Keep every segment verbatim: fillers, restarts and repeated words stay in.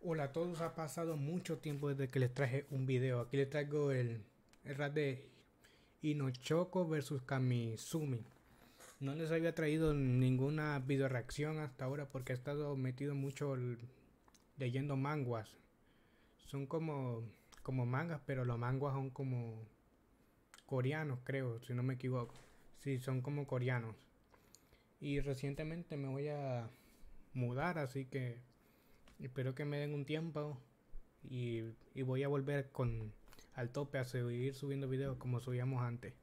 Hola a todos, ha pasado mucho tiempo desde que les traje un video. Aquí les traigo el, el rap de Inochoko versus Kamizumi. No les había traído ninguna video reacción hasta ahora porque he estado metido mucho el, leyendo manguas. Son como, como mangas, pero los manguas son como coreanos, creo, si no me equivoco. Sí, son como coreanos. Y recientemente me voy a mudar, así que espero que me den un tiempo y, y voy a volver con al tope a seguir subiendo videos como subíamos antes.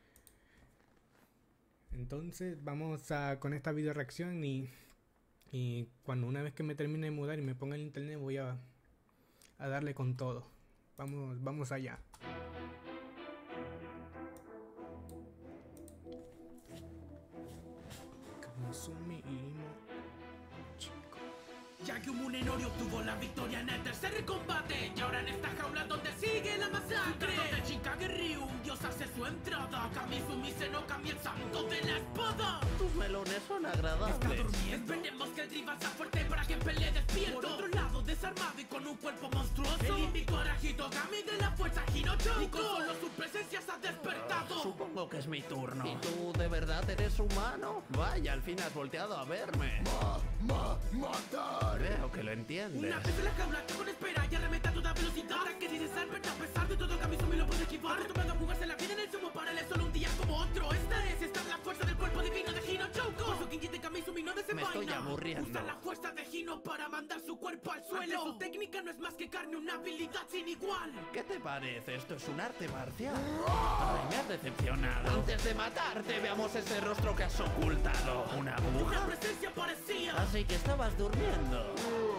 Entonces vamos a con esta video reacción y, y cuando una vez que me termine de mudar y me ponga el internet voy a, a darle con todo. Vamos, vamos allá. Kamizumi y Yagyu Munenori obtuvo la victoria en el tercer combate y ahora en esta jaula donde sigue la masacre donde Chinkage Ryu, Dios hace su entrada. Kamizumi se no cambia el santo de la espada. Tus melones son agradables. Está durmiendo. Esperemos que el driva sea fuerte para que pelee despierto. Por otro lado, desarmado y con un cuerpo monstruoso, el invicto Arahito Kami de la fuerza Hinochoko. Y con solo su presencia se ha despertado. Supongo que es mi turno. ¿Y tú de verdad eres humano? Vaya, al fin has volteado a verme. Ma, ma, matar. Veo que lo entiendes. Una vez en la jaula, con espera y arremeta a toda velocidad. Ahora que dices Albert, a pesar de todo, Kamizumi lo puede esquivar. Retomando a jugarse la vida en el sumo para él es solo un día como otro. Esta es, esta es la fuerza del cuerpo divino de Hinochoko. Por su quinquite Kamizumi no desenvaina. Me estoy aburriendo. Usa la fuerza de Hino para mandar su cuerpo al suelo. Ante su técnica no es más que carne, una habilidad sin igual. ¿Qué te parece? Esto es un arte marcial. Ay, me has decepcionado. Antes de matarte, veamos ese rostro que has ocultado. ¿Una Una aguja? presencia parecía. Así que estabas durmiendo.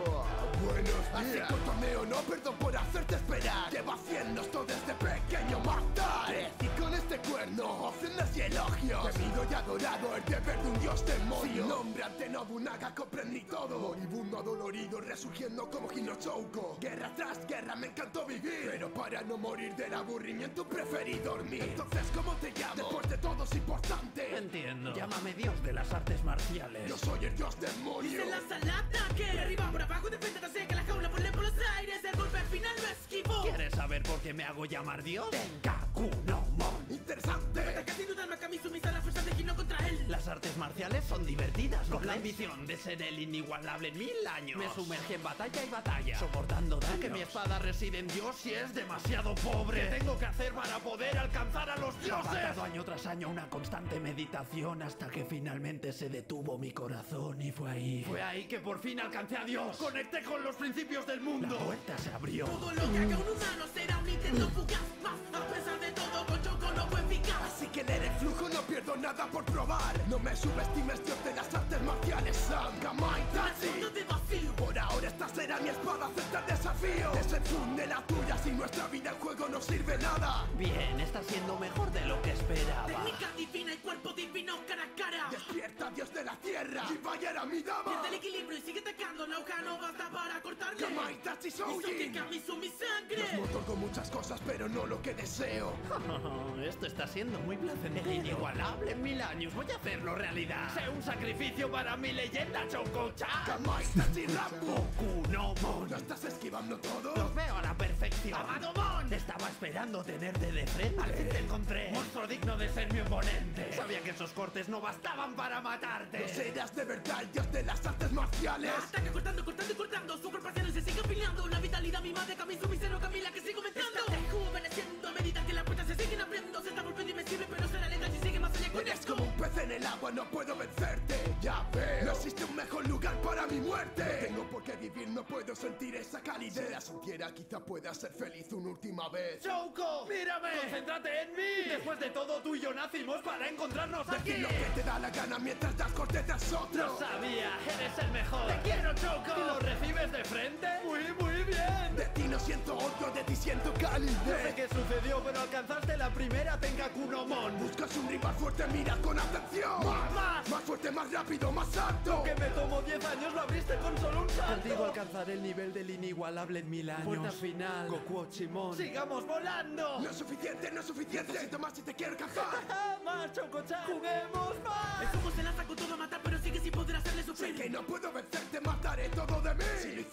Buenos días. Así que torneo, no perdón por hacerte esperar. Lleva haciendo esto desde pequeño matar. Crecí con este cuerno, ofrendas y elogios. Temido y adorado, el deber de un dios demonio. Sin nombre ante Nobunaga comprendí todo. Moribundo adolorido, resurgiendo como Hinochoko. Guerra tras guerra, me encantó vivir. Pero para no morir del aburrimiento preferí dormir. Entonces, ¿cómo te llamo? Después de todo es importante. Entiendo. Llámame dios de las artes marciales. Yo soy el dios Y demonio. se lanza el ataque. De arriba por abajo, defendiéndose que la jaula vuelve por los aires. El golpe final lo esquivó. ¿Quieres saber por qué me hago llamar dios? Tenkaku no Mon. Interesante. Ataca sin duda a Kamizumi, está la fuerza de Hino contra él. Las artes marciales son divertidas, con la ambición de ser el inigualable en mil años. Me sumerge en batalla y batalla, soportando daños. Que mi espada reside en Dios y es demasiado pobre. ¿Qué tengo que hacer para poder alcanzar a los dioses? Ha pasado año tras año una constante meditación hasta que finalmente se detuvo mi corazón y fue ahí. Fue ahí que por fin alcancé a Dios. Conecté con los principios del mundo. La puerta se abrió. Todo lo que haga un humano será un intento fugaz. A pesar de todo, Gochoko no fue eficaz. Así que leer el flujo no pierdo nada por probar. No me subestimes, dios de las artes marciales. Sangamai Tachi. Fondo de vacío. Por ahora esta será mi espada, acepta el desafío. Desenfunde la tuya, si nuestra vida en juego no sirve nada. Bien, está siendo mejor de lo que esperaba. Técnica divina y cuerpo divino cara a cara. Despierta, dios de la tierra, y vaya era mi dama. Pierde el equilibrio y sigue atacando. La hoja no basta para cortarle. Sangamai Tachi Y soy Soujin. Kamizumi Dios sangre. me otorgó muchas cosas, pero no lo que deseo. Oh, esto está siendo muy placentero. El inigualable en mil años. Voy a hacerlo realidad. Sé un sacrificio para mi leyenda, Choco-chan. Sangamai Tachi Rambo. Goku no Mon. ¿No estás esquivando todo? Los veo a la perfección. ¡Amado Mon! Estaba esperando tenerte de frente. Al fin te encontré. Monstruo digno de ser mi oponente. Sabía que esos cortes no bastaban para matarte. No serás de verdad el dios de las artes marciales. Ataca cortando, cortando y cortando. Su cuerpo parcial se sigue afiliando. La vitalidad misma de Kamizumi se no Camila que sigo aumentando. Está rejuveneciendo a medida que las puertas se siguen abriendo. Se está volviendo invencible pero será legal si sigue más allá con Eres esto. como un pez en el agua, no puedo vencerte. Ya veo, no existe un mejor lugar para mi muerte. No tengo por qué vivir, no puedo sentir esa calidez. Si la sintiera quizá pueda ser feliz una última vez. ¡Choco! ¡Mírame! ¡Concéntrate en mí! Después de todo, tú y yo nacimos para encontrarnos aquí. Decir lo que te da la gana mientras das cortezas a otro. Lo sabía, eres el mejor. ¡Te quiero, Choco! ¿Y lo recibes de frente? ¡Muy, muy bien! De ti no siento odio, de ti siento No sé calidez. qué sucedió, pero alcanzaste la primera Tenkaku no Mon. Buscas un rival fuerte, mira con atención. Más, Más. más fuerte, más rápido, más alto. Que me tomó diez años, lo abriste con solo un salto. Contigo alcanzaré el nivel del inigualable en mil años. Puerta final, Goku Ochimon. ¡Sigamos volando! No es suficiente, no es suficiente. Necesito más si te quiero alcanzar. ¡Más, Choco-chan! ¡Juguemos más! El fuego se lanza con todo a matar pero sigue sin poder hacerle Sé sufrir. que no puedo vencerte, mataré todo de mí. Si lo hice bien, da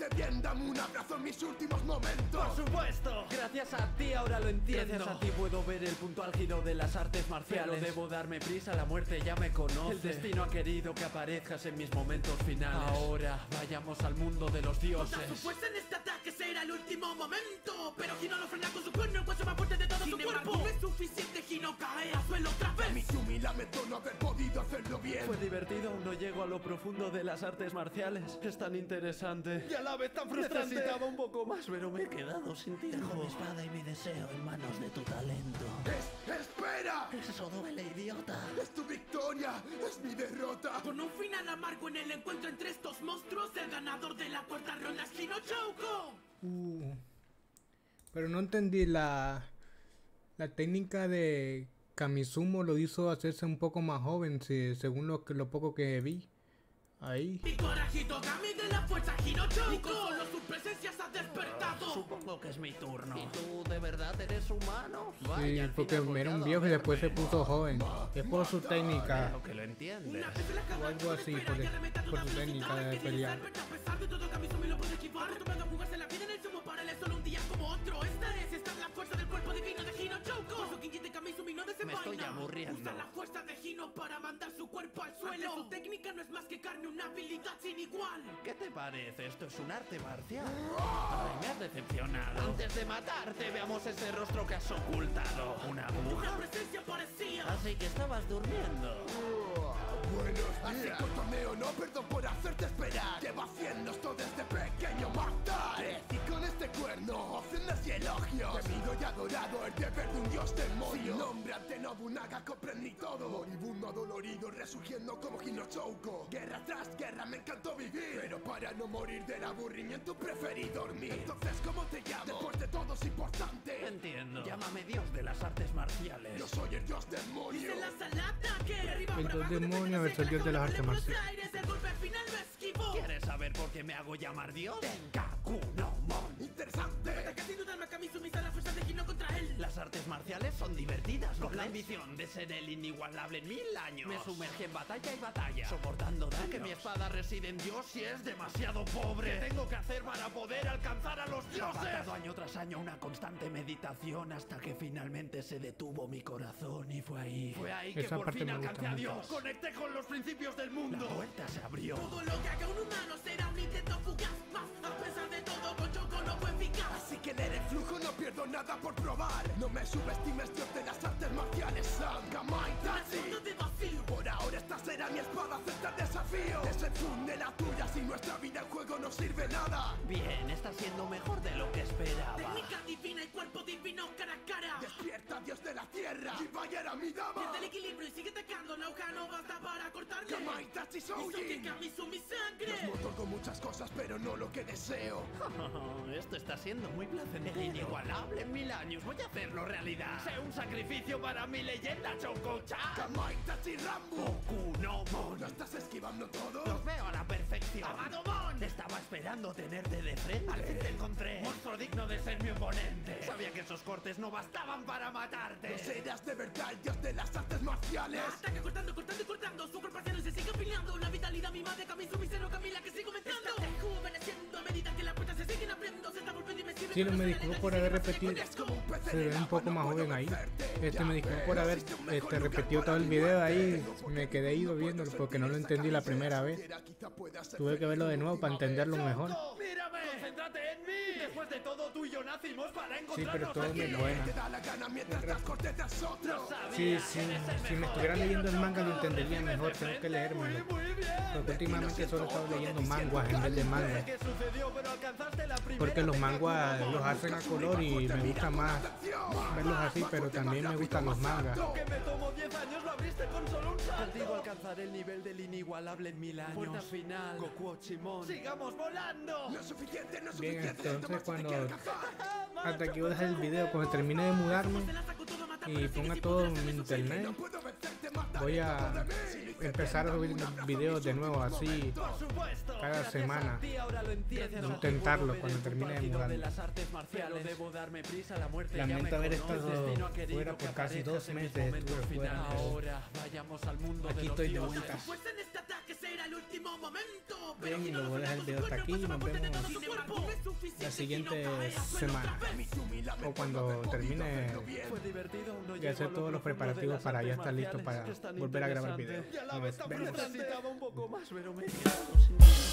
dame un abrazo en mis últimos momentos. Por supuesto, gracias a ti ahora lo entiendo. Gracias a ti puedo ver el punto álgido de las artes marciales. Pero debo darme prisa, la muerte ya me conoce. El destino ha querido que aparezcas en mis momentos finales. Ahora vayamos al mundo de los dioses. Toda su fuerza en este ataque será el último momento. Pero Hino lo frena con su cuerno, el hueso más fuerte de todo su cuerpo. No es suficiente, Hino cae a suelo otra vez. Mitsumi lamento no haber podido hacerlo bien. Fue divertido, aún no llego a lo profundo de las artes marciales. Es tan interesante y a la vez tan frustrante. Necesitaba un poco más, pero me he quedado sin tiempo. Dejo mi espada y mi deseo en manos de tu talento. ¡Es, espera! Eso duele, idiota. ¡Es tu victoria! ¡Es mi derrota! Con un final amargo en el encuentro entre estos monstruos, el ganador de la cuarta ronda es Hino Chouko. Uh, pero no entendí la la técnica de Kamizumo. Lo hizo hacerse un poco más joven, si, según lo, que, lo poco que vi ahí. Mi corajito Kami de la fuerza Hino Chouko. Y con solo su presencia se ha despertado. Supongo que es mi turno. ¿Y tú de verdad eres humano? Sí, Vaya, al porque fin he era un volteado viejo a y después se verme. puso joven. Es por su técnica Creo que lo entiendes. Una vez en la cama, o algo así, por, por su técnica de pelear. a pesar de todo, Kamisumi lo puede esquivar. Acostumbrado a jugarse la vida en el sumo para él es solo un día como otro. Esta es, esta es la fuerza del cuerpo divino de Hino Chouko. Por su Kinji de Kamisumi no desenvaina. Me estoy aburriendo. Usa la fuerza de Hino para mandar su cuerpo al suelo. Su técnica no es más que carne, una habilidad sin igual. ¿Qué te parece? Esto es un arte marcial. Ay, me has decepcionado. Antes de matarte, veamos ese rostro que has ocultado. ¿Una aguja? Una presencia parecía. Así que estabas durmiendo. Buenos días. Así torneo, no perdón por hacerte esperar. Llevo haciendo esto desde pequeño mortal. Crecí con este cuerno, ofrendas y elogios. Temido y adorado, el deber de un dios demonio. Sin nombre ante Nobunaga comprendí todo. Moribundo, adolorido, resurgiendo como Hino Chouko. Guerra tras guerra, me encantó vivir. Pero para no morir del aburrimiento preferí dormir. Entonces, ¿cómo te llamo? Después de todo es importante. Entiendo. Llámame dios de las artes marciales. Yo soy el dios demonio. Dice la salata que arriba El por dios abajo, demonio defenderse versus el dios de las artes con los marciales. aires, el golpe final lo esquivó. ¿Quieres saber por qué me hago llamar dios? Tenkaku no Mon. Interesante. Ataca sin duda a Kamisumi, usa la fuerza de Hino contra él. Las artes marciales son divertidas, con la ambición de ser el inigualable en mil años. Me sumerge en batalla y batalla, soportando daños. Que mi espada reside en Dios y es demasiado pobre. ¿Qué tengo que hacer para poder alcanzar a los dioses? Ha dado año tras año una constante meditación hasta que finalmente se detuvo mi corazón y fue ahí. Fue ahí que Esa por parte fin me gusta alcancé a mucho. Dios. Conecté con los principios del mundo. La puerta se abrió. Todo lo que haga un humano será un intento fugaz. Más, a pesar de todo, con Chouko no fue eficaz. Así que leer el flujo no pierdo nada por probar. No me subestimes, dios de las artes marciales. Sanga Maitachi. Fondo de vacío. Por ahora esta será mi espada, acepta el desafío. Desenfunde la tuya, si nuestra vida en juego no sirve nada. Bien, está siendo mejor de lo que esperaba. Técnica divina y cuerpo divino cara a cara. Despierta, dios de la tierra, y vaya era mi dama. Pierde el equilibrio y sigue atacando. La hoja no basta para cortarle. Kamaitachi Hizo que Soujin. Kamisumi Nos sangre. otorgo muchas cosas, pero no lo que deseo. Esto está siendo muy placentero. Inigualable en mil años. Voy a hacerlo realidad. Sé un sacrificio para mi leyenda, Chouko-chan. Kamaitachi Rambo. Goku no Mon. ¿No estás esquivando todo? Los veo a la perfección. Amado Mon. Estaba esperando tenerte de frente. Al fin te encontré. Monstruo digno de ser mi oponente. Sabía que esos cortes no bastaban para matarte. ¿No serás de verdad el dios de las artes marciales? Ataca cortando, cortando y cortando. Su cuerpo haciendo y se sigue afiliando. La vitalidad misma de Kamisumi se no Camila que sigo aumentando. Está rejuveneciendo a medida que las puertas se siguen abriendo. Se está volviendo invencible. Sí, no me disculpo por haber repetido. Se ve un poco más joven ahí. Este me disculpo por haber este, repetido todo el video ahí. Me quedé ido viéndolo porque no lo entendí la primera vez. Tuve que verlo de nuevo para entenderlo mejor. ¡Chouko! ¡Mírame! ¡Concéntrate en mí! Después de todo, tú y yo nacimos para Sí, encontrarnos pero todo aquí. muy buena. Te da la gana mientras das corte tras otro. Sí, sí, si me estuviera leyendo el manga lo entendería mejor, tengo que leérmelo. Muy bien. Porque últimamente solo he estado leyendo manguas en vez de manga. ¿Qué sucedió? Pero alcanzaste la primera. Porque los manguas los hacen a color y me gusta más verlos así, pero también me gustan los mangas. Que me tomó diez años, lo abriste con solo un salto. Contigo alcanzaré el nivel del inigualable en mil años. Puerta final. Goku Ochimon. ¡Sigamos volando! No es suficiente, no es Bien, suficiente. entonces cuando hasta aquí voy a dejar el video, cuando termine de mudarme y ponga todo en internet, voy a empezar a subir videos de nuevo así Por supuesto. cada Gracias semana. a ti ahora lo entiendo. Intentarlo Puedo ver cuando el termine de punto álgido mudarme. las artes marciales. Pero debo darme prisa, la muerte ya Lamento me haber conoce. estado El destino ha querido fuera que por casi aparezcas dos en mis meses, momentos estuve fuera, finales. pero Ahora vayamos al mundo aquí de los estoy de dioses. vuelta. Pues en este ataque será el último momento. Bien, y lo voy a dejar el video hasta aquí, nos vemos la siguiente semana o cuando termine de hacer todos los preparativos para ya estar listo para volver a grabar video. Nos vemos. Necesitaba un poco más, pero me he quedado sin